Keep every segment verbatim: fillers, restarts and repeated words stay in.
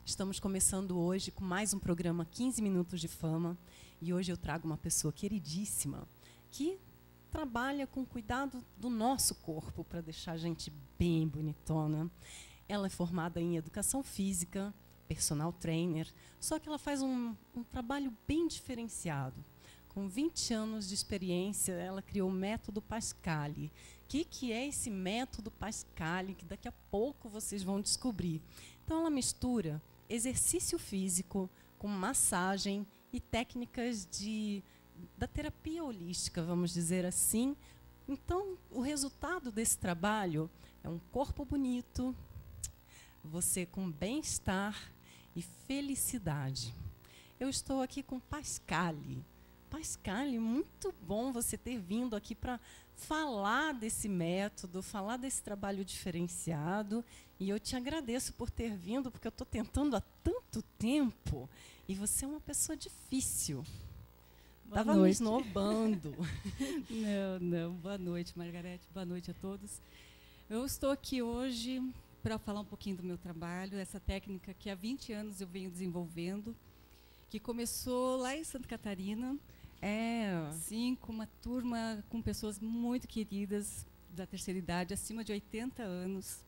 Estamos começando hoje com mais um programa quinze Minutos de Fama. E hoje eu trago uma pessoa queridíssima que trabalha com cuidado do nosso corpo para deixar a gente bem bonitona. Ela é formada em Educação Física, personal trainer, só que ela faz um, um trabalho bem diferenciado. Com vinte anos de experiência, ela criou o método Pascale. O que, que é esse método Pascale, que daqui a pouco vocês vão descobrir. Então, ela mistura exercício físico com massagem e técnicas de, da terapia holística, vamos dizer assim. Então, o resultado desse trabalho é um corpo bonito, você com bem-estar e felicidade. Eu estou aqui com Pascale. Pascale, muito bom você ter vindo aqui para falar desse método, falar desse trabalho diferenciado. E eu te agradeço por ter vindo, porque eu estou tentando há tanto tempo. E você é uma pessoa difícil. Estava me esnobando. Não, não. Boa noite, Margarete. Boa noite a todos. Eu estou aqui hoje para falar um pouquinho do meu trabalho, essa técnica que há vinte anos eu venho desenvolvendo, que começou lá em Santa Catarina. É. Sim, com uma turma com pessoas muito queridas da terceira idade, acima de oitenta anos,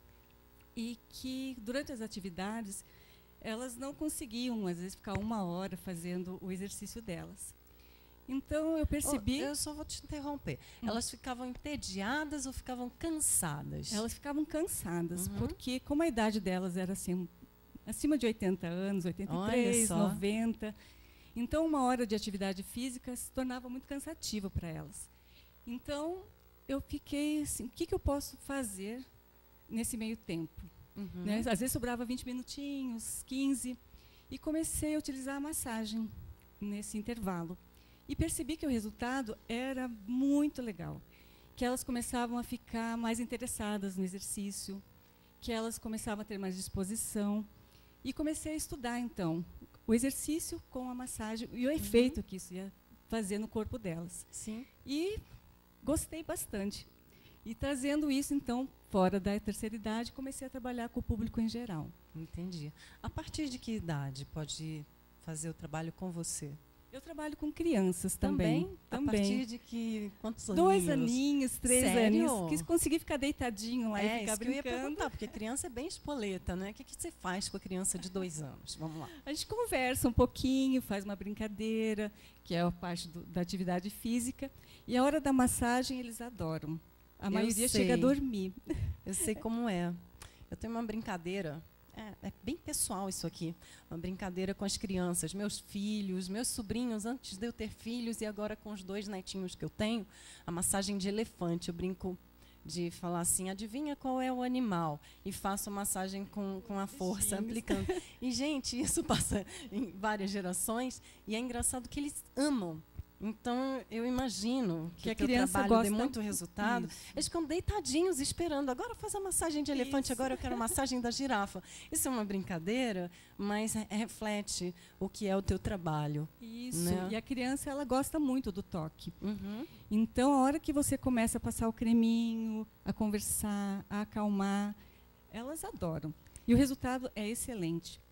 e que, durante as atividades, elas não conseguiam, às vezes, ficar uma hora fazendo o exercício delas. Então, eu percebi... Oh, eu só vou te interromper. Hum. Elas ficavam entediadas ou ficavam cansadas? Elas ficavam cansadas, uhum. porque, como a idade delas era assim, acima de oitenta anos, oitenta e três, noventa... Então, uma hora de atividade física se tornava muito cansativa para elas. Então, eu fiquei assim, o que, que eu posso fazer nesse meio tempo? Uhum. Né? Às vezes sobrava vinte minutinhos, quinze, e comecei a utilizar a massagem nesse intervalo. E percebi que o resultado era muito legal, que elas começavam a ficar mais interessadas no exercício, que elas começavam a ter mais disposição. E comecei a estudar, então, o exercício com a massagem e o uhum. efeito que isso ia fazer no corpo delas. Sim. E gostei bastante. E trazendo isso, então, fora da terceira idade, comecei a trabalhar com o público em geral. Entendi. A partir de que idade pode fazer o trabalho com você? Eu trabalho com crianças também. Também? Também. A partir de que quantos aninhos? Dois aninhos, três Sério? aninhos. Quis conseguir ficar deitadinho lá é, e ficar isso que eu ia brincando. perguntar, porque criança é bem espoleta, né? O que, que você faz com a criança de dois anos? Vamos lá. A gente conversa um pouquinho, faz uma brincadeira, que é a parte do, da atividade física. E a hora da massagem eles adoram. A eu maioria sei. chega a dormir. Eu sei como é. Eu tenho uma brincadeira... É, é bem pessoal isso aqui, uma brincadeira com as crianças, meus filhos, meus sobrinhos, antes de eu ter filhos e agora com os dois netinhos que eu tenho, a massagem de elefante. Eu brinco de falar assim, adivinha qual é o animal? E faço a massagem com, com a força, aplicando. E, gente, isso passa em várias gerações e é engraçado que eles amam. Então, eu imagino que, que a teu criança trabalho gosta dê muito resultado. Isso. Eles ficam deitadinhos esperando. Agora faz a massagem de elefante, Isso. agora eu quero a massagem da girafa. Isso é uma brincadeira, mas reflete o que é o teu trabalho. Isso. Né? E a criança, ela gosta muito do toque. Uhum. Então, a hora que você começa a passar o creminho, a conversar, a acalmar, elas adoram. E o resultado é excelente.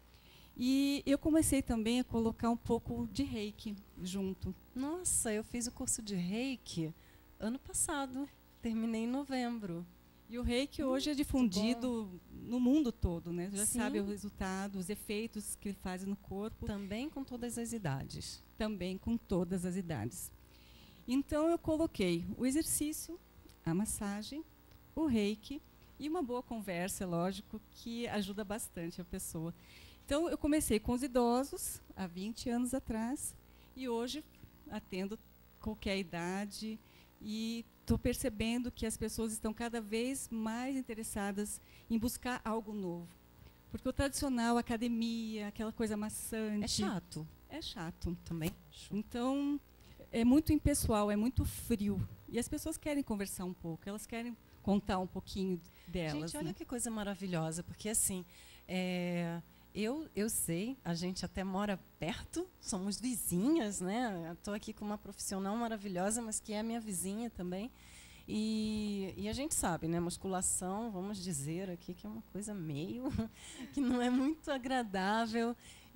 E eu comecei também a colocar um pouco de reiki junto. Nossa, eu fiz o curso de reiki ano passado. Terminei em novembro. E o reiki hoje é difundido no mundo todo, né? Já Sim. sabe o resultado, os efeitos que ele faz no corpo. Também com todas as idades. Também com todas as idades. Então, eu coloquei o exercício, a massagem, o reiki e uma boa conversa, lógico, que ajuda bastante a pessoa. Então, eu comecei com os idosos, há vinte anos atrás, e hoje atendo qualquer idade e estou percebendo que as pessoas estão cada vez mais interessadas em buscar algo novo. Porque o tradicional, a academia, aquela coisa maçante... É chato. É chato. Também. Então, é muito impessoal, é muito frio. E as pessoas querem conversar um pouco, elas querem contar um pouquinho delas. Gente, olha né? que coisa maravilhosa, porque assim... É... Eu, eu sei, a gente até mora perto, somos vizinhas, né? Estou aqui com uma profissional maravilhosa, mas que é a minha vizinha também. E, e a gente sabe, né, musculação, vamos dizer aqui que é uma coisa meio que não é muito agradável.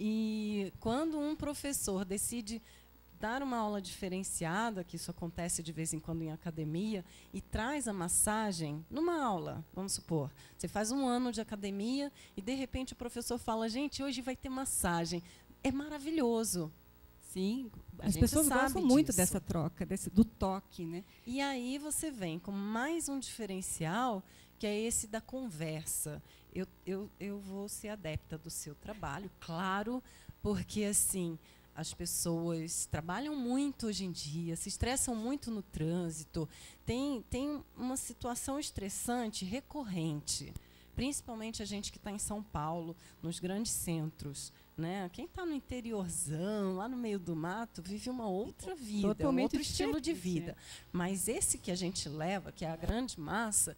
E quando um professor decide dar uma aula diferenciada, que isso acontece de vez em quando em academia, e traz a massagem numa aula, vamos supor, você faz um ano de academia e de repente o professor fala, gente, hoje vai ter massagem. É maravilhoso. Sim, A as gente pessoas sabe gostam muito disso. dessa troca, desse, do toque, né? E aí você vem com mais um diferencial, que é esse da conversa. Eu, eu, eu vou ser adepta do seu trabalho, claro, porque assim, as pessoas trabalham muito hoje em dia, se estressam muito no trânsito, tem, tem uma situação estressante recorrente, principalmente a gente que está em São Paulo, nos grandes centros. Né? Quem está no interiorzão, lá no meio do mato, vive uma outra vida, um Totalmente outro estilo de diferente, vida. Mas esse que a gente leva, que é a grande massa,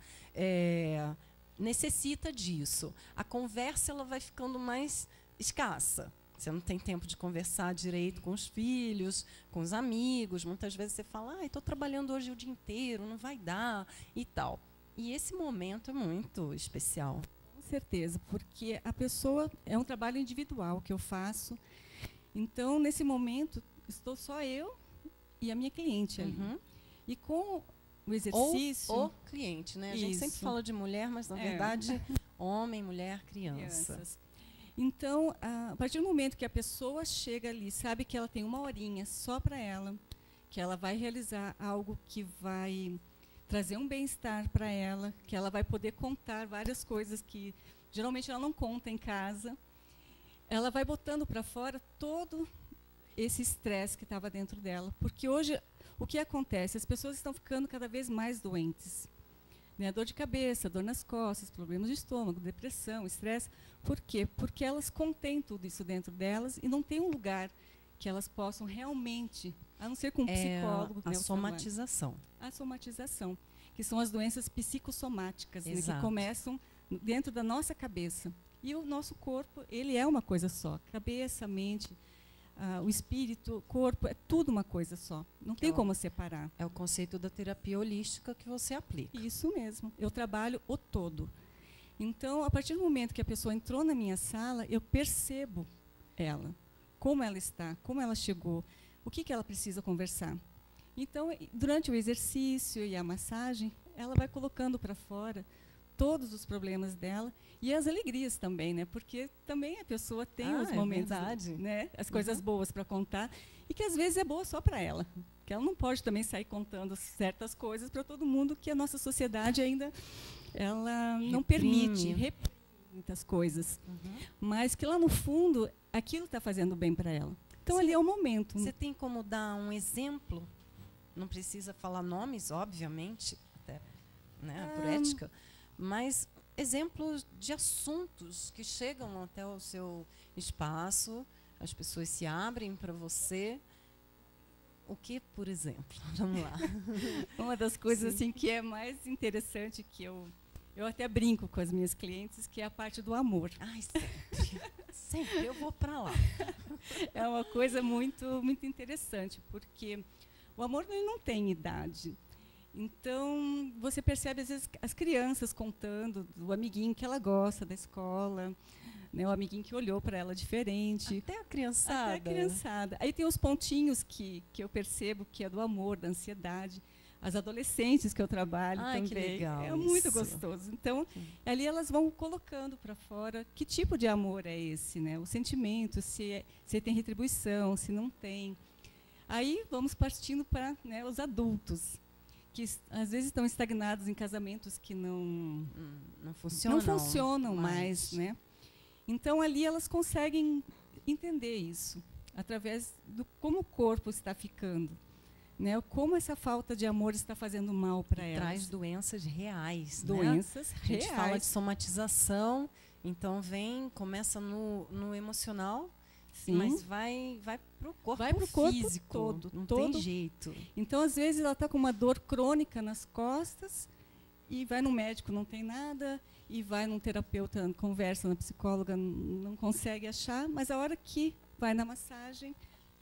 é, necessita disso. A conversa ela vai ficando mais escassa. Você não tem tempo de conversar direito com os filhos, com os amigos. Muitas vezes você fala, ah, estou trabalhando hoje o dia inteiro, não vai dar, e tal. E esse momento é muito especial. Com certeza, porque a pessoa é um trabalho individual que eu faço. Então, nesse momento, estou só eu e a minha cliente ali. Uhum. E com o exercício... Ou o cliente, né? A gente Isso. sempre fala de mulher, mas, na É. verdade, homem, mulher, criança. Crianças. Então, a partir do momento que a pessoa chega ali, sabe que ela tem uma horinha só para ela, que ela vai realizar algo que vai trazer um bem-estar para ela, que ela vai poder contar várias coisas que geralmente ela não conta em casa. Ela vai botando para fora todo esse estresse que estava dentro dela. Porque hoje, o que acontece? As pessoas estão ficando cada vez mais doentes. Né? Dor de cabeça, dor nas costas, problemas de estômago, depressão, estresse. Por quê? Porque elas contêm tudo isso dentro delas e não tem um lugar que elas possam realmente, a não ser com um É psicólogo. a né, o somatização. a somatização, que são as doenças psicossomáticas, né, que Exato. começam dentro da nossa cabeça. E o nosso corpo, ele é uma coisa só. Cabeça, mente, ah, o espírito, o corpo, é tudo uma coisa só. Não tem Então, como separar. É o conceito da terapia holística que você aplica. Isso mesmo. Eu trabalho o todo. Então, a partir do momento que a pessoa entrou na minha sala, eu percebo ela, como ela está, como ela chegou, o que, que ela precisa conversar. Então, durante o exercício e a massagem, ela vai colocando para fora todos os problemas dela e as alegrias também, né? Porque também a pessoa tem Ah, os é momentos, verdade. né? As coisas Uhum. boas para contar e que às vezes é boa só para ela, que ela não pode também sair contando certas coisas para todo mundo, que a nossa sociedade ainda ela não Reprime. permite, reprime muitas coisas, Uhum. mas que lá no fundo aquilo está fazendo bem para ela. Então Cê- ali é o momento. Você tem como dar um exemplo? Não precisa falar nomes, obviamente, até né, por Ah, ética, mas exemplos de assuntos que chegam até o seu espaço, as pessoas se abrem para você. O que, por exemplo? Vamos lá. Uma das coisas Sim. assim que é mais interessante, que eu eu até brinco com as minhas clientes, que é a parte do amor. Ai, sempre. Sempre eu vou para lá. É uma coisa muito muito interessante, porque o amor ele não tem idade. Então, você percebe às vezes as crianças contando do amiguinho que ela gosta da escola, né, o amiguinho que olhou para ela diferente. Até a criançada. Até a criançada. Aí tem os pontinhos que, que eu percebo que é do amor, da ansiedade. As adolescentes que eu trabalho Ai, também. que legal É muito isso. gostoso. Então, Sim. ali elas vão colocando para fora que tipo de amor é esse, né? O sentimento, se, é, se tem retribuição, se não tem. Aí vamos partindo para, né, os adultos, que s- às vezes estão estagnados em casamentos que não Hum, não funcionam. não funcionam mais, né? Então ali elas conseguem entender isso através do como o corpo está ficando, né? Como essa falta de amor está fazendo mal para elas. Traz doenças reais, né? Doenças A gente reais. fala de somatização, então vem, começa no, no emocional, Sim. mas vai, vai para o corpo Vai pro corpo físico. todo, Não tem todo. jeito. Então às vezes ela está com uma dor crônica nas costas e vai no médico, não tem nada, e vai num terapeuta, conversa na psicóloga, n- não consegue achar, mas a hora que vai na massagem,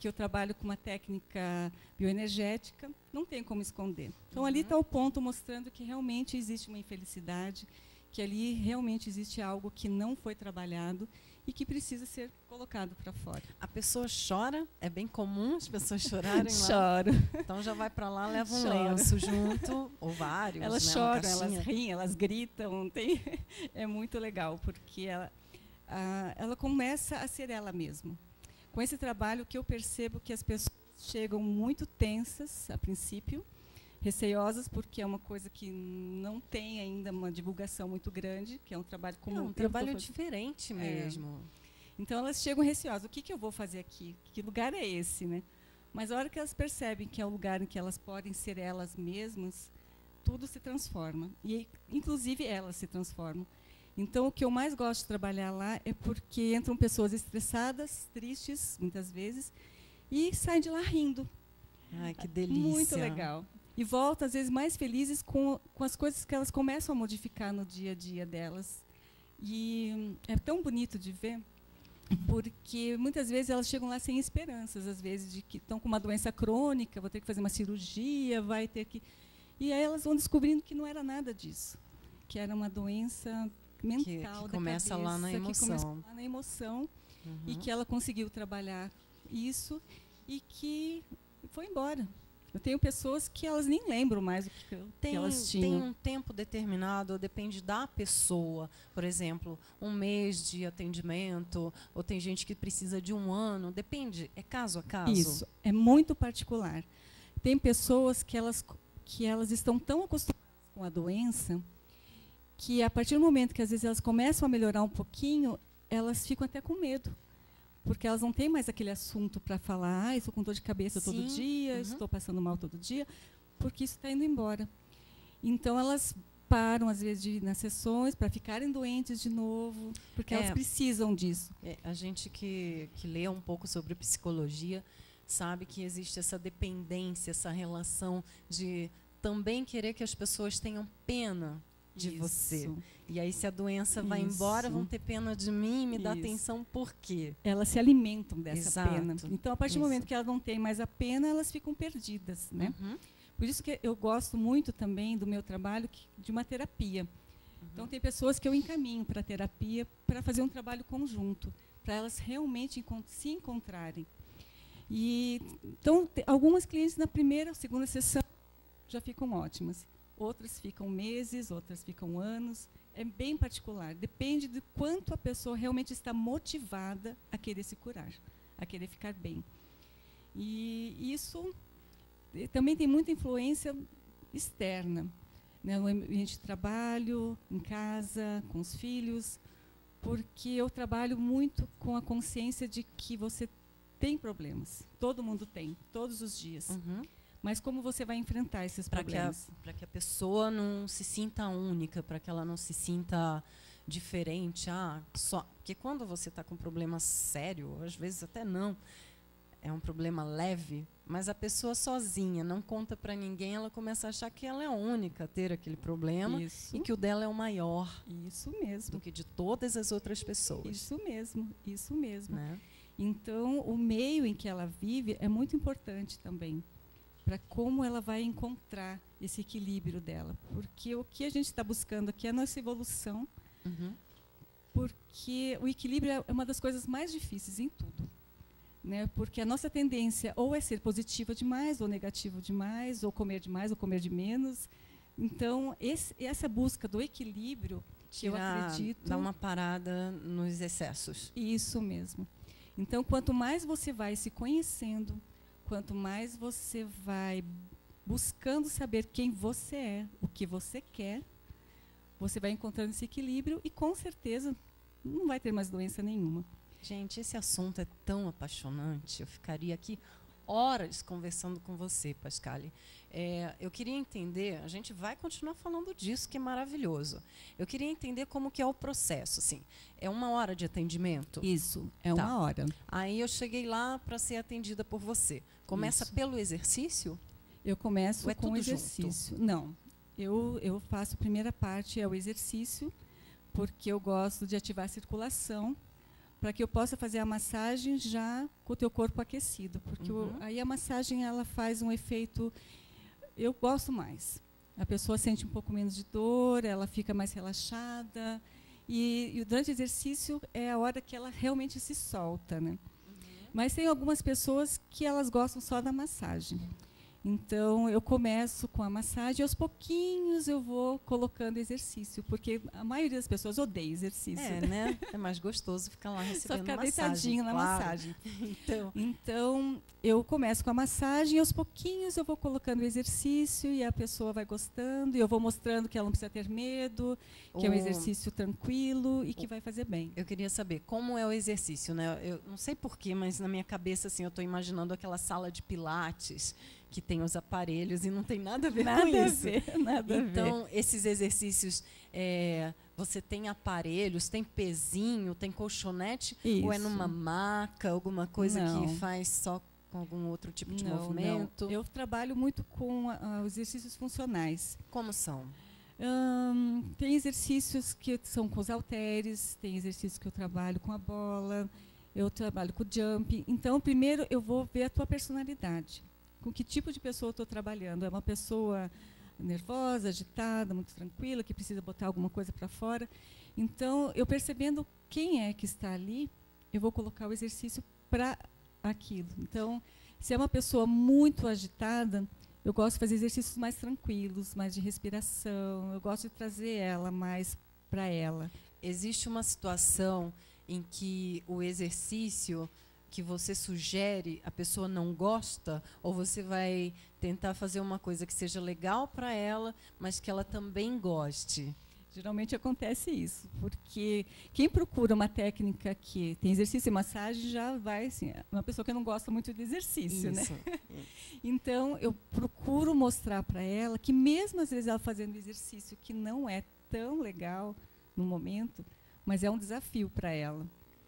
porque eu trabalho com uma técnica bioenergética, não tem como esconder. Então, Uhum. ali está o ponto mostrando que realmente existe uma infelicidade, que ali realmente existe algo que não foi trabalhado e que precisa ser colocado para fora. A pessoa chora, é bem comum as pessoas chorarem lá. Choro. Então já vai para lá, leva um Choro. lenço junto, ou vários, Elas né, uma choram, caixinha. elas riem, elas gritam. Tem é muito legal, porque ela, a, ela começa a ser ela mesma. Com esse trabalho que eu percebo que as pessoas chegam muito tensas, a princípio, receiosas, porque é uma coisa que não tem ainda uma divulgação muito grande, que é um trabalho como... É um eu trabalho tô fazendo. diferente mesmo. Então, elas chegam receosas. O que, que eu vou fazer aqui? Que lugar é esse, né? Mas a hora que elas percebem que é o lugar em que elas podem ser elas mesmas, tudo se transforma. E, inclusive, elas se transformam. Então, o que eu mais gosto de trabalhar lá é porque entram pessoas estressadas, tristes, muitas vezes, e saem de lá rindo. Ai, que delícia. Muito legal. E voltam, às vezes, mais felizes com, com as coisas que elas começam a modificar no dia a dia delas. E hum, é tão bonito de ver, porque muitas vezes elas chegam lá sem esperanças, às vezes, de que estão com uma doença crônica, vão ter que fazer uma cirurgia, vai ter que... E aí elas vão descobrindo que não era nada disso, que era uma doença mental que, que da começa cabeça, lá na que emoção. começa lá na emoção, Uhum. e que ela conseguiu trabalhar isso e que foi embora. Eu tenho pessoas que elas nem lembram mais o que, Tem, que elas tinham. tem um tempo determinado, depende da pessoa. Por exemplo, um mês de atendimento, ou tem gente que precisa de um ano, depende, é caso a caso. Isso, é muito particular. Tem pessoas que elas, que elas estão tão acostumadas com a doença que, a partir do momento que às vezes elas começam a melhorar um pouquinho, elas ficam até com medo. Porque elas não têm mais aquele assunto para falar, ah, estou com dor de cabeça Sim. todo dia, Uhum. estou passando mal todo dia, porque isso está indo embora. Então, elas param, às vezes, de ir nas sessões para ficarem doentes de novo, porque É. elas precisam disso. É, a gente que, que lê um pouco sobre psicologia sabe que existe essa dependência, essa relação de também querer que as pessoas tenham pena de Isso. você. E aí, se a doença vai Isso. embora, vão ter pena de mim, me dá Isso. atenção por quê? Elas se alimentam dessa Exato. pena. Então, a partir Isso. do momento que elas não têm mais a pena, elas ficam perdidas, né? Uhum. Por isso que eu gosto muito também do meu trabalho que, de uma terapia. Uhum. Então, tem pessoas que eu encaminho para a terapia para fazer um trabalho conjunto, para elas realmente encont se encontrarem. E, então, te, algumas clientes na primeira ou segunda sessão já ficam ótimas. Outras ficam meses, outras ficam anos. É bem particular. Depende de quanto a pessoa realmente está motivada a querer se curar, a querer ficar bem. E isso eh, também tem muita influência externa, né, no ambiente de trabalho, em casa, com os filhos, porque eu trabalho muito com a consciência de que você tem problemas. Todo mundo tem, todos os dias. Uhum. Mas como você vai enfrentar esses Para que, a, problemas? para que a pessoa não se sinta única, para que ela não se sinta diferente. Ah, só, porque quando você está com um problema sério, às vezes até não, é um problema leve, mas a pessoa sozinha não conta para ninguém, ela começa a achar que ela é a única a ter aquele problema Isso, e que o dela é o maior isso mesmo. do que de todas as outras pessoas. Isso mesmo, isso mesmo. Né? Então, o meio em que ela vive é muito importante também, para como ela vai encontrar esse equilíbrio dela. Porque o que a gente está buscando aqui é a nossa evolução, Uhum. porque o equilíbrio é uma das coisas mais difíceis em tudo. Né? Porque a nossa tendência ou é ser positiva demais, ou negativa demais, ou comer demais, ou comer de menos. Então, esse, essa busca do equilíbrio, que eu Tirar, acredito... dar uma parada nos excessos. Isso mesmo. Então, quanto mais você vai se conhecendo, quanto mais você vai buscando saber quem você é, o que você quer, você vai encontrando esse equilíbrio e, com certeza, não vai ter mais doença nenhuma. Gente, esse assunto é tão apaixonante. Eu ficaria aqui horas conversando com você, Pascale. É, eu queria entender, a gente vai continuar falando disso, que é maravilhoso. Eu queria entender como que é o processo. Assim, é uma hora de atendimento? Isso, é Tá. uma hora. Aí eu cheguei lá para ser atendida por você. Começa Isso. pelo exercício? Eu começo Ou é com o tudo exercício. Não, eu, eu faço a primeira parte, é o exercício, porque eu gosto de ativar a circulação, para que eu possa fazer a massagem já com o teu corpo aquecido, porque Uhum. o, aí a massagem ela faz um efeito, eu gosto mais. A pessoa sente um pouco menos de dor, ela fica mais relaxada, e, e durante o exercício é a hora que ela realmente se solta, né? Mas tem algumas pessoas que elas gostam só da massagem. Então, eu começo com a massagem e aos pouquinhos eu vou colocando exercício, porque a maioria das pessoas odeia exercício. É, né? É mais gostoso ficar lá Só recebendo ficar massagem. deitadinho na claro. massagem. Então, Então, eu começo com a massagem e aos pouquinhos eu vou colocando o exercício e a pessoa vai gostando, e eu vou mostrando que ela não precisa ter medo, que é um o- exercício tranquilo e que vai fazer bem. eu queria saber como é o exercício, né? Eu não sei porquê, mas na minha cabeça assim, eu estou imaginando aquela sala de pilates que tem os aparelhos e não tem nada a ver com Nada a isso. ver, nada a ver. Então, esses exercícios, é, você tem aparelhos, tem pezinho, tem colchonete, ou é Isso. numa maca, alguma coisa Não. que faz só com algum outro tipo de Não, movimento? não. Eu trabalho muito com ah, os exercícios funcionais. Como são? Hum, tem exercícios que são com os halteres, tem exercícios que eu trabalho com a bola, eu trabalho com o jump. Então, primeiro eu vou ver a tua personalidade. Com que tipo de pessoa eu estou trabalhando? É uma pessoa nervosa, agitada, muito tranquila, que precisa botar alguma coisa para fora? Então, eu percebendo quem é que está ali, eu vou colocar o exercício para aquilo. Então, se é uma pessoa muito agitada, eu gosto de fazer exercícios mais tranquilos, mais de respiração. Eu gosto de trazer ela mais para ela. Existe uma situação em que o exercício que você sugere, a pessoa não gosta, ou você vai tentar fazer uma coisa que seja legal para ela, mas que ela também goste? Geralmente acontece isso, porque quem procura uma técnica que tem exercício e massagem já vai, assim, é uma pessoa que não gosta muito de exercício, né? Isso. Então, eu procuro mostrar para ela que mesmo às vezes ela fazendo exercício que não é tão legal no momento, mas é um desafio para ela.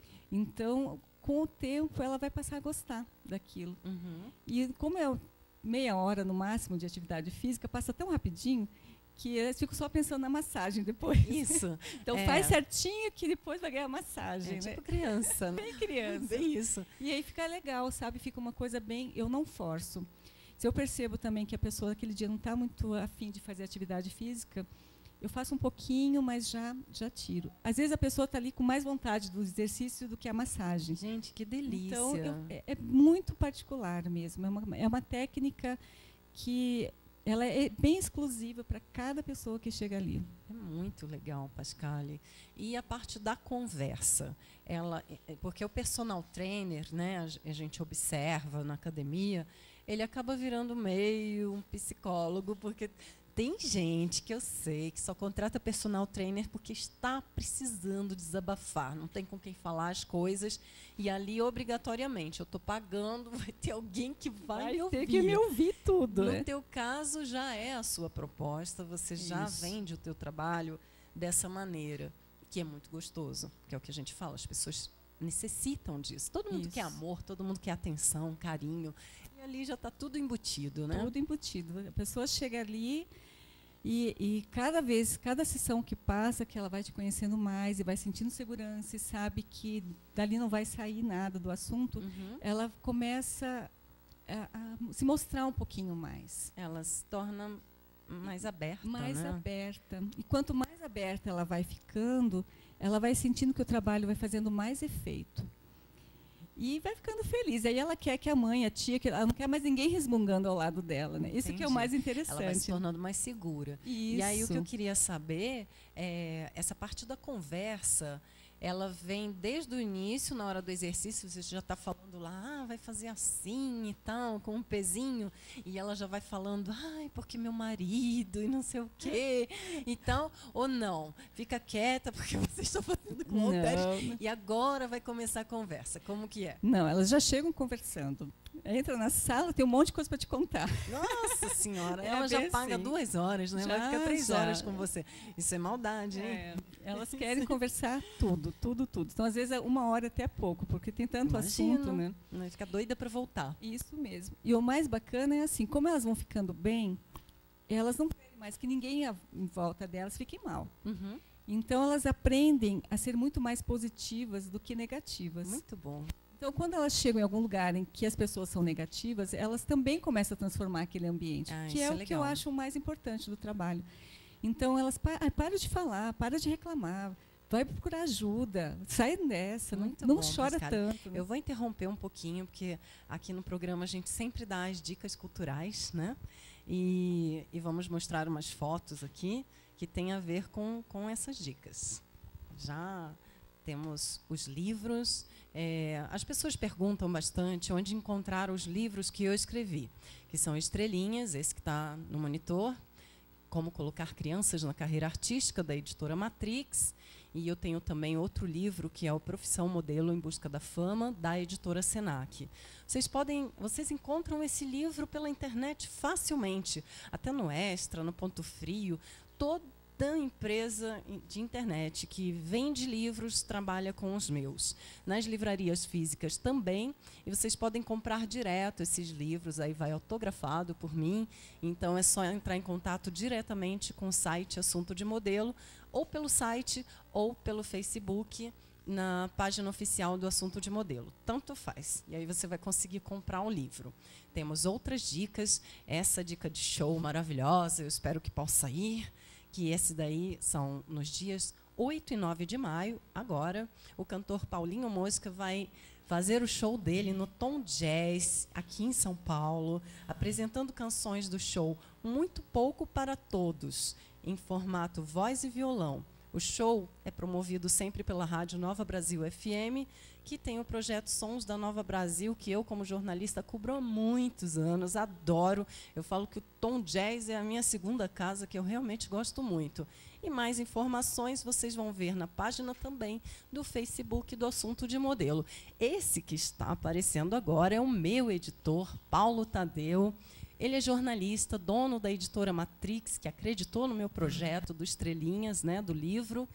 Então, com o tempo, ela vai passar a gostar daquilo. Uhum. E como é meia hora no máximo de atividade física, passa tão rapidinho que eles ficam só pensando na massagem depois. Isso. Então É. faz certinho que depois vai ganhar massagem, É né? tipo criança, né? Bem criança. Bem isso. E aí fica legal, sabe? Fica uma coisa bem... Eu não forço. Se eu percebo também que a pessoa aquele dia não está muito afim de fazer atividade física, eu faço um pouquinho, mas já, já tiro. Às vezes a pessoa está ali com mais vontade do exercício do que a massagem. Gente, que delícia. Então, eu, é, é muito particular mesmo. É uma, é uma técnica que ela é bem exclusiva para cada pessoa que chega ali. É muito legal, Pascale. E a parte da conversa, ela, porque o personal trainer, né, a gente observa na academia, ele acaba virando meio um psicólogo, porque tem gente que eu sei que só contrata personal trainer porque está precisando desabafar, não tem com quem falar as coisas, e ali, obrigatoriamente, eu estou pagando, vai ter alguém que vai, Vai me ouvir. ter que me ouvir tudo, No né? teu caso, já é a sua proposta, você já Isso. vende o teu trabalho dessa maneira, que é muito gostoso, que é o que a gente fala, as pessoas necessitam disso. Todo mundo Isso. quer amor, todo mundo quer atenção, carinho, e ali já está tudo embutido, né? Tudo embutido. A pessoa chega ali e, e cada vez, cada sessão que passa, que ela vai te conhecendo mais e vai sentindo segurança e sabe que dali não vai sair nada do assunto, Uhum. ela começa a, a se mostrar um pouquinho mais. Ela se torna mais aberta, mais né? aberta. E quanto mais aberta ela vai ficando, ela vai sentindo que o trabalho vai fazendo mais efeito. E vai ficando feliz. Aí ela quer que a mãe, a tia, que ela não quer mais ninguém resmungando ao lado dela, né? Isso que é o Entendi. mais Ela vai se interessante. tornando mais segura. Isso. E aí o que eu queria saber é essa parte da conversa, ela vem desde o início, na hora do exercício, você já está falando lá, ah, vai fazer assim e tal, com um pezinho, e ela já vai falando, ai, porque meu marido e não sei o quê. Então, ou não, fica quieta porque vocês estão fazendo com o halteres, Não, e agora vai começar a conversa. Como que é? não, elas já chegam conversando. Entra na sala, tem um monte de coisa para te contar. Nossa senhora, É ela já bem paga assim. duas horas, né? vai Já, ficar três já. horas com você. Isso é maldade, hein? É, elas querem conversar tudo, tudo, tudo. Então, às vezes, uma hora até é pouco, porque tem tanto Imagino. assunto, né? Vai ficar doida para voltar. Isso mesmo. E o mais bacana é assim, como elas vão ficando bem, elas não querem mais que ninguém à- em volta delas fique mal. Uhum. Então, elas aprendem a ser muito mais positivas do que negativas. Muito bom. Então, quando elas chegam em algum lugar em que as pessoas são negativas, elas também começam a transformar aquele ambiente, Ah, que é isso é o que eu legal. acho o mais importante do trabalho. Então, elas pa ah, para de falar, para de reclamar, vai procurar ajuda, sai dessa, não, Muito não bom, chora Pascal. tanto. né? Eu vou interromper um pouquinho, porque aqui no programa a gente sempre dá as dicas culturais, né? E, e vamos mostrar umas fotos aqui que tem a ver com, com essas dicas. Já temos os livros. É, as pessoas perguntam bastante onde encontrar os livros que eu escrevi, que são Estrelinhas, esse que está no monitor, Como Colocar Crianças na Carreira Artística, da editora Matrix. E eu tenho também outro livro, que é o Profissão Modelo em Busca da Fama, da editora Senac. Vocês podem, vocês encontram esse livro pela internet facilmente, até no Extra, no Ponto Frio. Toda empresa de internet que vende livros trabalha com os meus. Nas livrarias físicas também, e vocês podem comprar direto esses livros, aí vai autografado por mim, então é só entrar em contato diretamente com o site Assunto de Modelo, ou pelo site, ou pelo Facebook, na página oficial do Assunto de Modelo. Tanto faz. E aí você vai conseguir comprar um livro. Temos outras dicas, essa dica de show maravilhosa, eu espero que possa ir, que esse daí são nos dias oito e nove de maio, agora, o cantor Paulinho Mosca vai fazer o show dele no Tom Jazz, aqui em São Paulo, apresentando canções do show Muito Pouco para Todos, em formato voz e violão. O show é promovido sempre pela Rádio Nova Brasil F M, que tem o projeto Sons da Nova Brasil, que eu, como jornalista, cubro há muitos anos, adoro. Eu falo que o Tom Jazz é a minha segunda casa, que eu realmente gosto muito. E mais informações vocês vão ver na página também do Facebook do Assunto de Modelo. Esse que está aparecendo agora é o meu editor, Paulo Tadeu. Ele é jornalista, dono da editora Matrix, que acreditou no meu projeto do Estrelinhas, né, do livro,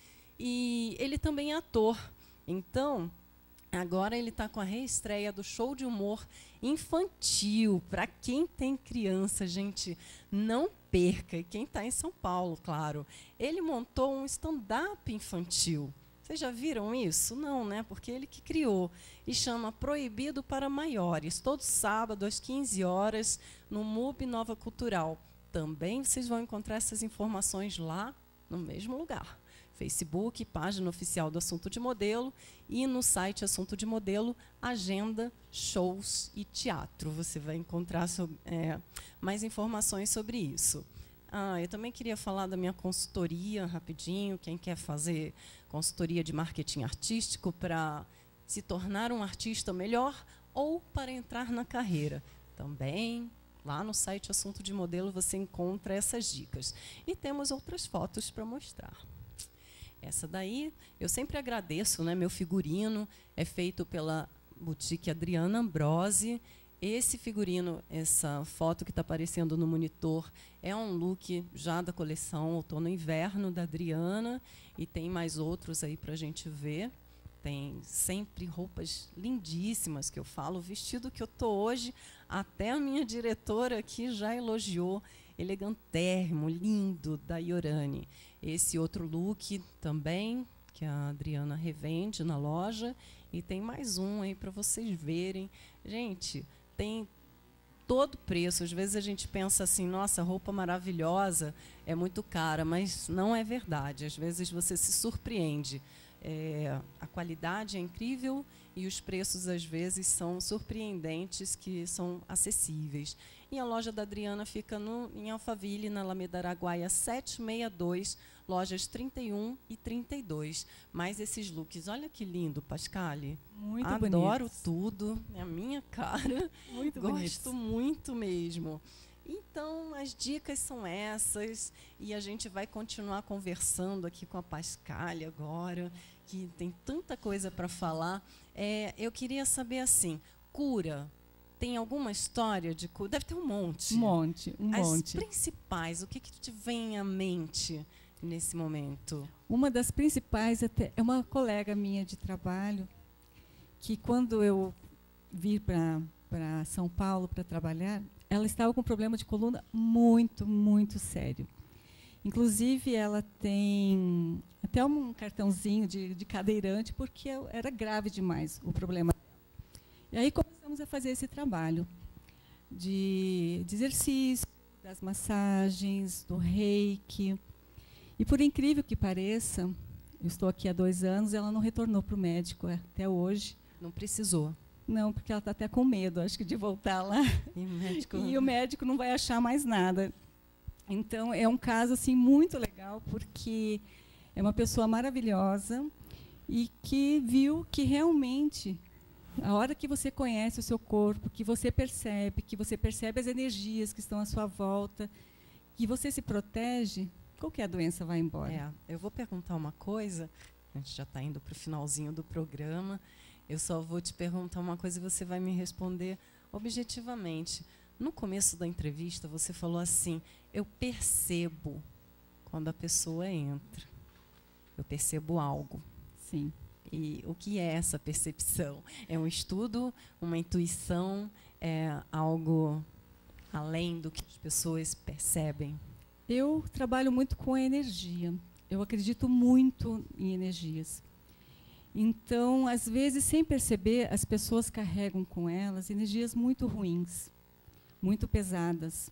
e ele também é ator. Então, agora ele está com a reestreia do show de humor infantil. Para quem tem criança, gente, não perca. E quem está em São Paulo, claro. Ele montou um stand-up infantil. Vocês já viram isso? Não, né? Porque ele que criou. E chama Proibido para Maiores. Todo sábado, às quinze horas, no M U B Nova Cultural. Também vocês vão encontrar essas informações lá, no mesmo lugar. Facebook, página oficial do Assunto de Modelo, e no site Assunto de Modelo, agenda, shows e teatro. Você vai encontrar sobre, é, mais informações sobre isso. Ah, eu também queria falar da minha consultoria, rapidinho. Quem quer fazer consultoria de marketing artístico para se tornar um artista melhor ou para entrar na carreira. Também, lá no site Assunto de Modelo, você encontra essas dicas. E temos outras fotos para mostrar. Essa daí, eu sempre agradeço, né? Meu figurino é feito pela boutique Adriana Ambrosi. Esse figurino, essa foto que está aparecendo no monitor, é um look já da coleção Outono e Inverno da Adriana, e tem mais outros aí para a gente ver. Tem sempre roupas lindíssimas, que eu falo, o vestido que eu estou hoje, até a minha diretora aqui já elogiou, elegantérrimo, lindo, da Iorani. Esse outro look também, que a Adriana revende na loja, e tem mais um aí para vocês verem. Gente, tem todo preço. Às vezes a gente pensa assim, nossa, roupa maravilhosa é muito cara, mas não é verdade. Às vezes você se surpreende. É, a qualidade é incrível e os preços, às vezes, são surpreendentes, que são acessíveis. E a loja da Adriana fica no, em Alphaville, na Alameda Araguaia setecentos e sessenta e dois, lojas trinta e um e trinta e dois. Mais esses looks. Olha que lindo, Pascale. Muito Adoro bonitos. tudo. É a minha cara. Muito Gosto bonitos. muito mesmo. Então, as dicas são essas, e a gente vai continuar conversando aqui com a Pascale agora, que tem tanta coisa para falar. É, eu queria saber, assim, cura, tem alguma história de cura? Deve ter um monte. Um monte, um As monte. principais, o que, que te vem à mente nesse momento? Uma das principais até, é uma colega minha de trabalho, que quando eu vir para para São Paulo para trabalhar, ela estava com um problema de coluna muito, muito sério. Inclusive, ela tem até um cartãozinho de, de cadeirante, porque era grave demais o problema dela. E aí começamos a fazer esse trabalho de, de exercício, das massagens, do reiki. E, por incrível que pareça, eu estou aqui há dois anos, ela não retornou para o médico até hoje. Não precisou. Não, porque ela está até com medo, acho que, de voltar lá. E o médico, e o médico não vai achar mais nada. Então, é um caso assim, muito legal, porque é uma pessoa maravilhosa e que viu que realmente, a hora que você conhece o seu corpo, que você percebe, que você percebe as energias que estão à sua volta, que você se protege, qualquer doença vai embora. É, eu vou perguntar uma coisa, a gente já está indo para o finalzinho do programa, eu só vou te perguntar uma coisa e você vai me responder objetivamente. No começo da entrevista, você falou assim, eu percebo quando a pessoa entra, eu percebo algo. Sim. E o que é essa percepção? É um estudo, uma intuição, é algo além do que as pessoas percebem? Eu trabalho muito com a energia. Eu acredito muito em energias. Então, às vezes, sem perceber, as pessoas carregam com elas energias muito ruins, muito pesadas,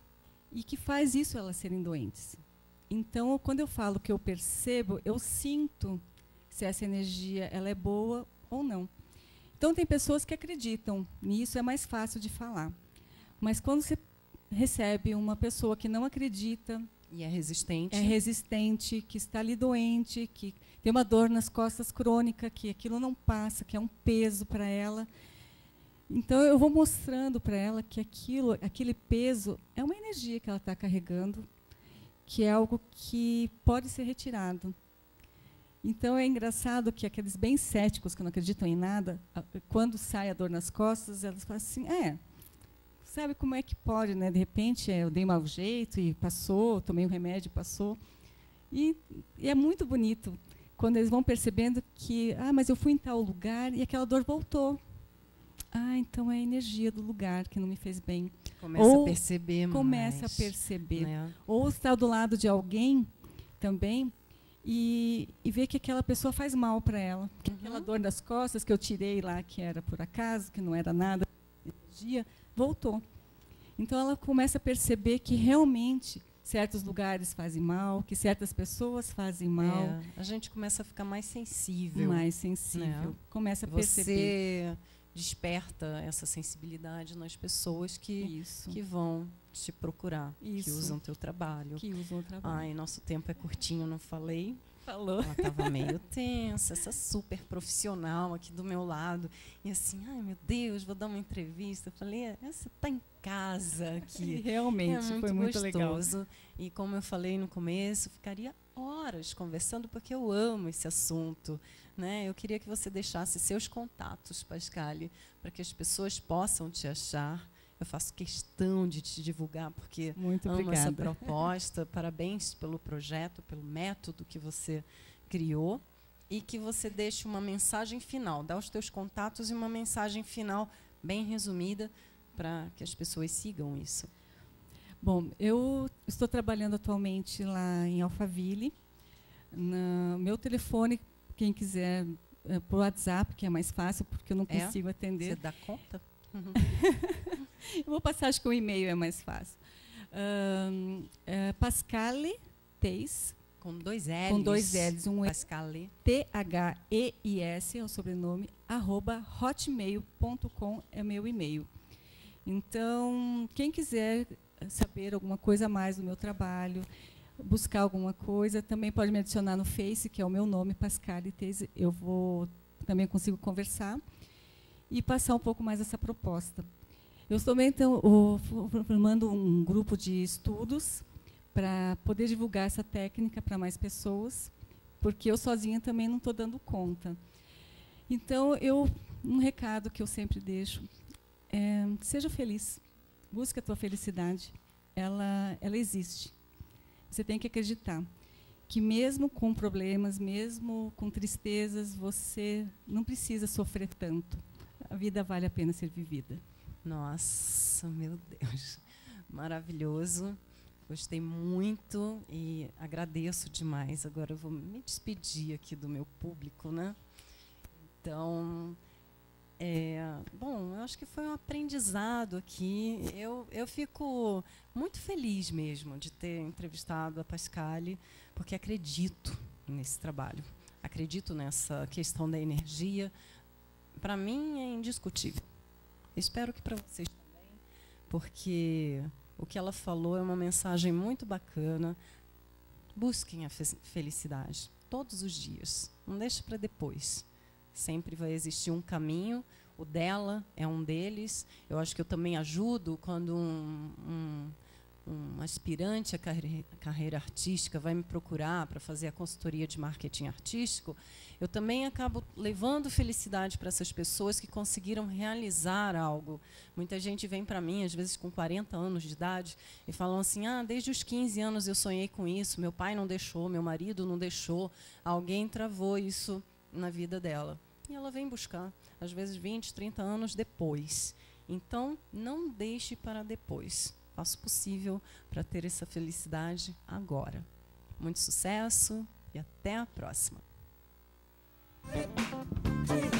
e que faz isso elas serem doentes. Então, quando eu falo que eu percebo, eu sinto se essa energia ela é boa ou não. Então, tem pessoas que acreditam nisso, é mais fácil de falar. Mas quando você recebe uma pessoa que não acredita, e é resistente, é resistente, que está ali doente, que tem uma dor nas costas crônica, que aquilo não passa, que é um peso para ela. Então, eu vou mostrando para ela que aquilo, aquele peso é uma energia que ela está carregando, que é algo que pode ser retirado. Então, é engraçado que aqueles bem céticos, que não acreditam em nada, quando sai a dor nas costas, elas falam assim, é, sabe como é que pode, né? De repente, eu dei mau jeito e passou, tomei um remédio e passou. E, e é muito bonito quando eles vão percebendo que, ah, mas eu fui em tal lugar e aquela dor voltou. Ah, então é a energia do lugar que não me fez bem. Começa Ou a perceber começa mais, a perceber. Né? Ou está do lado de alguém também e, e ver que aquela pessoa faz mal para ela. Que uhum. Aquela dor das costas que eu tirei lá, que era por acaso, que não era nada, energia, voltou. Então ela começa a perceber que realmente certos lugares fazem mal, que certas pessoas fazem mal. É, a gente começa a ficar mais sensível. Mais sensível. Né? Começa a perceber. Você desperta essa sensibilidade nas pessoas que, Isso. que vão te procurar, Isso. que usam o teu trabalho. Que usam o trabalho. Ai, nosso tempo é curtinho, não falei. Falou. Ela estava meio tensa, essa super profissional aqui do meu lado. E assim, ai meu Deus, vou dar uma entrevista. Eu falei, é, você está em casa aqui. E realmente, é muito foi muito gostoso. legal. E como eu falei no começo, ficaria horas conversando, porque eu amo esse assunto. Né? Eu queria que você deixasse seus contatos, Pascale, para que as pessoas possam te achar. Eu faço questão de te divulgar, porque Muito amo obrigada. essa proposta. Parabéns pelo projeto, pelo método que você criou. E que você deixe uma mensagem final. Dá os teus contatos e uma mensagem final bem resumida para que as pessoas sigam isso. Bom, eu estou trabalhando atualmente lá em Alphaville. No meu telefone, quem quiser, é, por WhatsApp, que é mais fácil, porque eu não É? consigo atender. Você dá conta? Uhum. Eu vou passar, acho que o e-mail é mais fácil. Um, é Pascale Teis. Com dois L's. Com dois L's. Um Pascale. T H E I S, é o sobrenome, arroba hotmail ponto com é meu e-mail. Então, quem quiser saber alguma coisa a mais do meu trabalho, buscar alguma coisa, também pode me adicionar no Face, que é o meu nome, Pascale Teis. Eu vou, também consigo conversar e passar um pouco mais essa proposta. Eu também estou formando um grupo de estudos para poder divulgar essa técnica para mais pessoas, porque eu sozinha também não estou dando conta. Então, eu, um recado que eu sempre deixo é, seja feliz, busque a tua felicidade, ela, ela existe. Você tem que acreditar que mesmo com problemas, mesmo com tristezas, você não precisa sofrer tanto. A vida vale a pena ser vivida. Nossa, meu Deus, maravilhoso. Gostei muito e agradeço demais. Agora eu vou me despedir aqui do meu público, né? Então, é, bom, eu acho que foi um aprendizado aqui. Eu, eu fico muito feliz mesmo de ter entrevistado a Pascale, porque acredito nesse trabalho. Acredito nessa questão da energia. Para mim é indiscutível. Espero que para vocês também, porque o que ela falou é uma mensagem muito bacana. Busquem a fe felicidade todos os dias. Não deixe para depois. Sempre vai existir um caminho. O dela é um deles. Eu acho que eu também ajudo quando um, um, um aspirante à carreira, carreira artística vai me procurar para fazer a consultoria de marketing artístico. Eu também acabo levando felicidade para essas pessoas que conseguiram realizar algo. Muita gente vem para mim, às vezes com quarenta anos de idade, e falam assim, ah, desde os quinze anos eu sonhei com isso, meu pai não deixou, meu marido não deixou, alguém travou isso na vida dela. E ela vem buscar, às vezes vinte, trinta anos depois. Então, não deixe para depois. Faça o possível para ter essa felicidade agora. Muito sucesso e até a próxima. Hey.